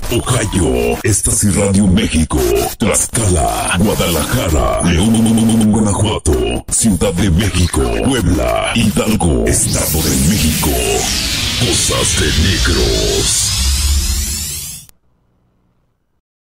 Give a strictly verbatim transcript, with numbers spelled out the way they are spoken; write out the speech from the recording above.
Ohio, Estás y Radio México, Tlaxcala, Guadalajara, León, Guanajuato, Ciudad de México, Puebla, Hidalgo, Estado de México. Cosas de Negros.